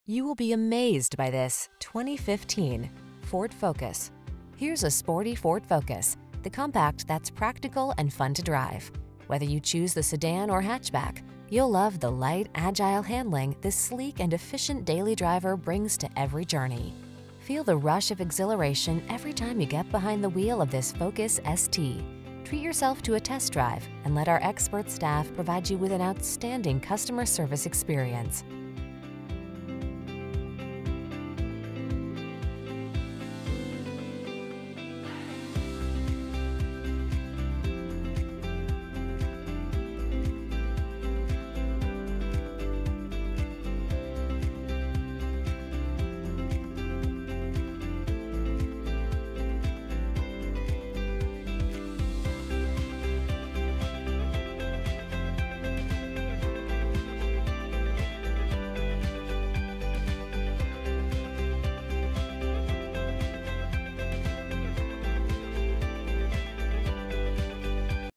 You will be amazed by this 2015 Ford Focus. Here's a sporty Ford Focus, the compact that's practical and fun to drive. Whether you choose the sedan or hatchback, you'll love the light, agile handling this sleek and efficient daily driver brings to every journey. Feel the rush of exhilaration every time you get behind the wheel of this Focus ST. Treat yourself to a test drive and let our expert staff provide you with an outstanding customer service experience.